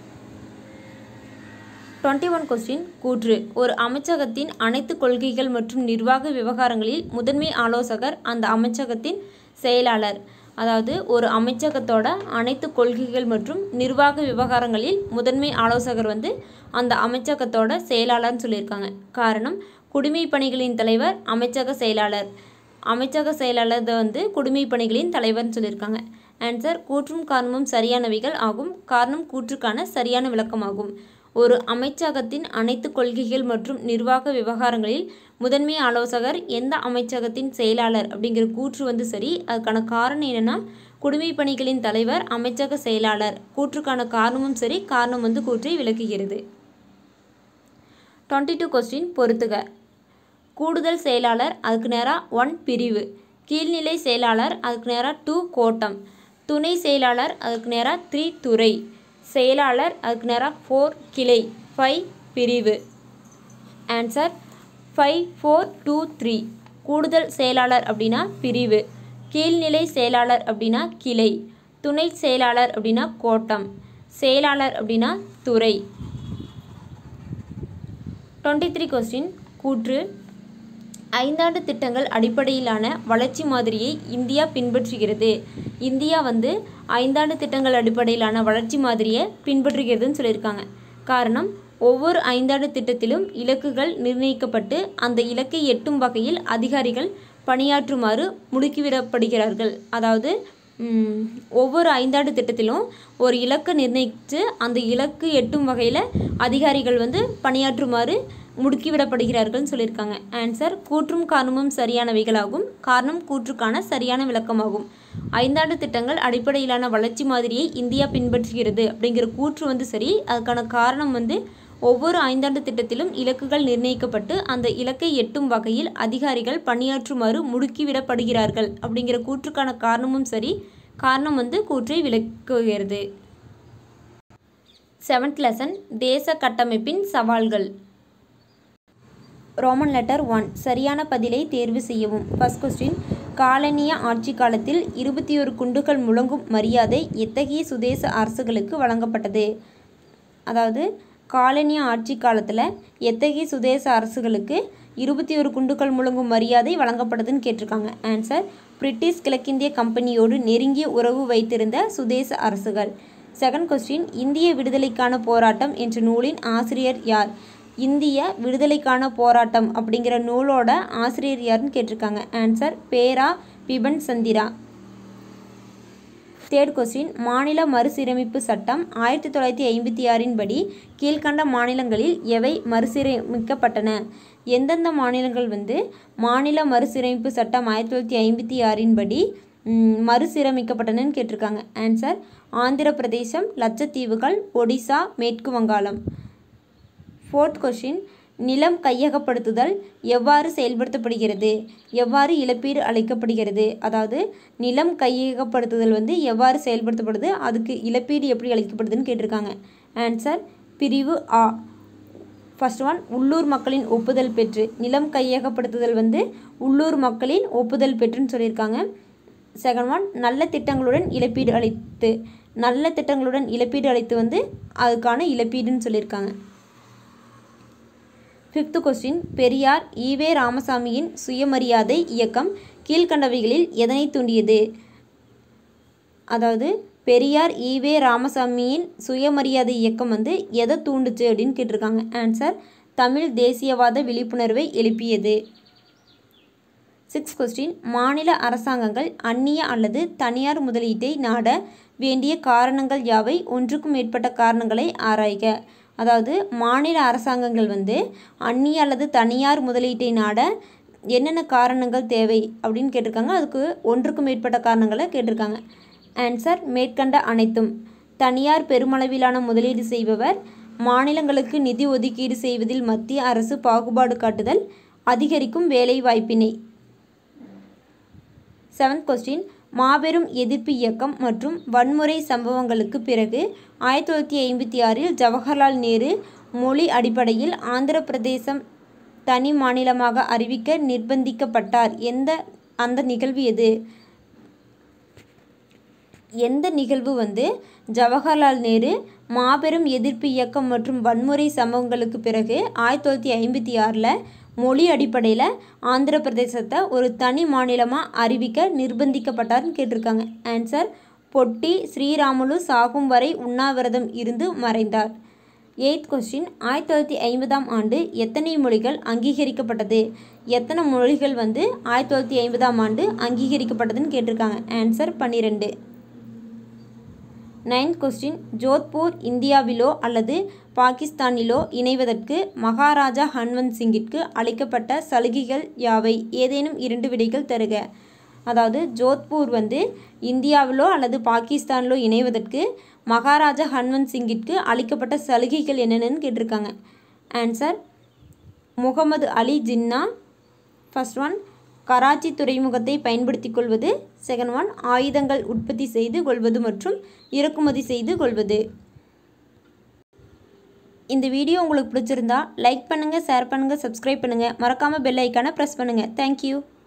டுவெண்ட்டி ஒன் கொஸ்டின் கூற்று ஒரு அமைச்சகத்தின் அனைத்து கொள்கைகள் மற்றும் நிர்வாக விவகாரங்களில் முதன்மை ஆலோசகர் அந்த அமைச்சகத்தின் செயலாளர். அதாவது ஒரு அமைச்சகத்தோட அனைத்து கொள்கைகள் மற்றும் நிர்வாக விவகாரங்களில் முதன்மை ஆலோசகர் வந்து அந்த அமைச்சகத்தோட செயலாளர்னு சொல்லியிருக்காங்க. காரணம் குடிமை பணிகளின் தலைவர் அமைச்சக செயலாளர். அமைச்சக செயலாளர் வந்து குடிமை பணிகளின் தலைவர்னு சொல்லியிருக்காங்க. ஆன்சர் கூற்றும் காரணமும் சரியானவைகள் ஆகும். காரணம் கூற்றுக்கான சரியான விளக்கமாகும். ஒரு அமைச்சகத்தின் அனைத்து கொள்கைகள் மற்றும் நிர்வாக விவகாரங்களில் முதன்மை ஆலோசகர் எந்த அமைச்சகத்தின் செயலாளர் அப்படிங்கிற கூற்று வந்து சரி. அதுக்கான காரணம் என்னென்னா குடிமை பணிகளின் தலைவர் அமைச்சக செயலாளர். கூற்றுக்கான காரணமும் சரி. காரணம் வந்து கூற்றை விளக்குகிறது. டுவெண்ட்டி டூ கொஸ்டின் பொறுத்துக. கூடுதல் செயலாளர் அதுக்கு நேராக ஒன் பிரிவு. கீழ்நிலை செயலாளர் அதுக்கு நேராக டூ கோட்டம். துணை செயலாளர் அதுக்கு நேராக த்ரீ துறை. செயலாளர் அதுக்கு நேராக ஃபோர் கிளை. ஃபைவ் பிரிவு. Answer five four two three. கூடுதல் செயலாளர் அப்படின்னா பிரிவு. கீழ்நிலை செயலாளர் அப்படின்னா கிளை. துணை செயலாளர் அப்படின்னா கோட்டம். செயலாளர் அப்படின்னா துறை. டுவெண்ட்டி த்ரீ கொஸ்டின் கூற்று ஐந்தாண்டு திட்டங்கள் அடிப்படையிலான வளர்ச்சி மாதிரியை இந்தியா பின்பற்றுகிறது. இந்தியா வந்து ஐந்தாண்டு திட்டங்கள் அடிப்படையிலான வளர்ச்சி மாதிரியை பின்பற்றுகிறதுன்னு சொல்லியிருக்காங்க. காரணம், ஒவ்வொரு ஐந்தாண்டு திட்டத்திலும் இலக்குகள் நிர்ணயிக்கப்பட்டு அந்த இலக்கை எட்டும் வகையில் அதிகாரிகள் பணியாற்றுமாறு முடுக்கிவிடப்படுகிறார்கள். அதாவது ஒவ்வொரு ஐந்தாண்டு திட்டத்திலும் ஒரு இலக்கை நிர்ணயித்து அந்த இலக்கு எட்டும் வகையில் அதிகாரிகள் வந்து பணியாற்றுமாறு முடுக்கிவிடப்படுகிறார்கள்னு சொல்லியிருக்காங்க. ஆன்சர், கூற்றும் காரணமும் சரியானவைகளாகும். காரணம் கூற்றுக்கான சரியான விளக்கமாகும். ஐந்தாண்டு திட்டங்கள் அடிப்படையிலான வளர்ச்சி மாதிரியை இந்தியா பின்பற்றுகிறது அப்படிங்கிற கூற்று வந்து சரி. அதுக்கான காரணம் வந்து ஒவ்வொரு ஐந்தாண்டு திட்டத்திலும் இலக்குகள் நிர்ணயிக்கப்பட்டு அந்த இலக்கை எட்டும் வகையில் அதிகாரிகள் பணியாற்றுமாறு முடுக்கிவிடப்படுகிறார்கள் அப்படிங்கிற கூற்றுக்கான காரணமும் சரி. காரணம் வந்து கூற்றை விளக்குகிறது. செவன்த் லெசன், தேச கட்டமைப்பின் சவால்கள். ரோமன் லெட்டர் ஒன், சரியான பதிலை தேர்வு செய்யவும். ஃபர்ஸ்ட் கொஸ்டின், காலனிய ஆட்சி காலத்தில் இருபத்தி ஒரு குண்டுகள் முழங்கும் மரியாதை எத்தகைய சுதேச அரசுகளுக்கு வழங்கப்பட்டது? அதாவது காலனிய ஆட்சி காலத்தில் எத்தகைய சுதேச அரசுகளுக்கு இருபத்தி ஒரு குண்டுகள் முழங்கும் மரியாதை வழங்கப்பட்டதுன்னு கேட்டிருக்காங்க. ஆன்சர், பிரிட்டிஷ் கிழக்கிந்திய கம்பெனியோடு நெருங்கிய உறவு வைத்திருந்த சுதேச அரசுகள். செகண்ட் கொஸ்டின், இந்திய விடுதலைக்கான போராட்டம் என்ற நூலின் ஆசிரியர் யார்? இந்திய விடுதலைக்கான போராட்டம் அப்படிங்கிற நூலோட ஆசிரியர் யாருன்னு கேட்டிருக்காங்க. ஆன்சர், பேரா பிபன் சந்திரா. தேர்ட் கொஸ்டின், மாநில மறுசீரமைப்பு சட்டம் ஆயிரத்தி தொள்ளாயிரத்தி ஐம்பத்தி ஆறின் படி கீழ்கண்ட மாநிலங்களில் எவை மறுசீரமைக்கப்பட்டன? எந்தெந்த மாநிலங்கள் வந்து மாநில மறுசீரமைப்பு சட்டம் ஆயிரத்தி தொள்ளாயிரத்தி ஐம்பத்தி ஆறின் படி மறுசீரமைக்கப்பட்டனன்னு கேட்டிருக்காங்க. ஆன்சர், ஆந்திர பிரதேசம், லட்சத்தீவுகள், ஒடிசா, மேற்கு வங்காளம். ஃபோர்த் கொஸ்டின், நிலம் கையகப்படுத்துதல் எவ்வாறு செயல்படுத்தப்படுகிறது? எவ்வாறு இழப்பீடு அளிக்கப்படுகிறது? அதாவது நிலம் கையகப்படுத்துதல் வந்து எவ்வாறு செயல்படுத்தப்படுது, அதுக்கு இழப்பீடு எப்படி அளிக்கப்படுதுன்னு கேட்டிருக்காங்க. ஆன்சர், பிரிவு ஆ. ஃபர்ஸ்ட் ஒன், உள்ளூர் மக்களின் ஒப்புதல் பெற்று. நிலம் கையகப்படுத்துதல் வந்து உள்ளூர் மக்களின் ஒப்புதல் பெற்றுன்னு சொல்லியிருக்காங்க. செகண்ட் ஒன், நல்ல திட்டங்களுடன் இழப்பீடு அளித்து. நல்ல திட்டங்களுடன் இழப்பீடு அளித்து வந்து அதுக்கான இழப்பீடுன்னு சொல்லியிருக்காங்க. ஃபிஃப்த் கொஸ்டின், பெரியார் ஈவே ராமசாமியின் சுயமரியாதை இயக்கம் கீழ்கண்டவைகளில் எதனை தூண்டியது? அதாவது பெரியார் ஈவே ராமசாமியின் சுயமரியாதை இயக்கம் வந்து எதை தூண்டுச்சு அப்படின்னு கேட்டிருக்காங்க. ஆன்சர், தமிழ் தேசியவாத விழிப்புணர்வை எழுப்பியது. சிக்ஸ் கொஸ்டின், மாநில அரசாங்கங்கள் அந்நிய அல்லது தனியார் முதலீட்டை நாட வேண்டிய காரணங்கள் யாவை? ஒன்றுக்கும் மேற்பட்ட காரணங்களை ஆராய்க. அதாவது மாநில அரசாங்கங்கள் வந்து அந்நிய அல்லது தனியார் முதலீட்டை நாட என்னென்ன காரணங்கள் தேவை அப்படின்னு கேட்டிருக்காங்க. அதுக்கு ஒன்றுக்கும் மேற்பட்ட காரணங்களை கேட்டிருக்காங்க. ஆன்சர், மேற்கண்ட அனைத்தும். தனியார் பெருமளவிலான முதலீடு செய்பவர், மாநிலங்களுக்கு நிதி ஒதுக்கீடு செய்வதில் மத்திய அரசு பாகுபாடு காட்டுதல், அதிகரிக்கும் வேலை வாய்ப்பினை. செவன்த் கொஸ்டின், மாபெரும் எதிர்ப்பு இயக்கம் மற்றும் வன்முறை சம்பவங்களுக்கு பிறகு ஆயிரத்தி தொள்ளாயிரத்தி ஐம்பத்தி ஆறில் ஜவஹர்லால் நேரு மொழி அடிப்படையில் ஆந்திர பிரதேசம் தனி மாநிலமாக அறிவிக்க நிர்பந்திக்கப்பட்டார். எந்த அந்த நிகழ்வு எது? எந்த நிகழ்வு வந்து ஜவஹர்லால் நேரு மாபெரும் எதிர்ப்பு இயக்கம் மற்றும் வன்முறை சம்பவங்களுக்கு பிறகு ஆயிரத்தி தொள்ளாயிரத்தி ஐம்பத்தி ஆறில் மொழி அடிப்படையில் ஆந்திர பிரதேசத்தை ஒரு தனி மாநிலமாக அறிவிக்க நிர்பந்திக்கப்பட்டார்னு கேட்டிருக்காங்க. ஆன்சர், பொட்டி ஸ்ரீராமுலு சாகும் வரை உண்ணாவிரதம் இருந்து மறைந்தார். எய்த் கொஸ்டின், ஆயிரத்தி தொள்ளாயிரத்தி ஐம்பதாம் ஆண்டு எத்தனை மொழிகள் அங்கீகரிக்கப்பட்டது? எத்தனை மொழிகள் வந்து ஆயிரத்தி தொள்ளாயிரத்தி ஐம்பதாம் ஆண்டு அங்கீகரிக்கப்பட்டதுன்னு கேட்டிருக்காங்க. ஆன்சர், பன்னிரெண்டு. நைன்த் கொஸ்டின், ஜோத்பூர் இந்தியாவிலோ அல்லது பாகிஸ்தானிலோ இணைவதற்கு மகாராஜா ஹன்வந்த் சிங்கிற்கு அளிக்கப்பட்ட சலுகைகள் யாவை? ஏதேனும் இரண்டு விடைகள் தருக. அதாவது ஜோத்பூர் வந்து இந்தியாவிலோ அல்லது பாகிஸ்தானிலோ இணைவதற்கு மகாராஜா ஹன்வந்த் சிங்கிற்கு அளிக்கப்பட்ட சலுகைகள் என்னென்னு கேட்டிருக்காங்க. Answer, Muhammad Ali Jinnah. First one, Karachi துறைமுகத்தை பயன்படுத்தி கொள்வது. செகண்ட் ஒன், ஆயுதங்கள் உற்பத்தி செய்து கொள்வது மற்றும் இறக்குமதி செய்து கொள்வது. இந்த வீடியோ உங்களுக்கு பிடிச்சிருந்தா லைக் பண்ணுங்கள், ஷேர் பண்ணுங்கள், சப்ஸ்கிரைப் பண்ணுங்கள். மறக்காமல் பெல் ஐக்கானை ப்ரெஸ் பண்ணுங்கள். தேங்க்யூ.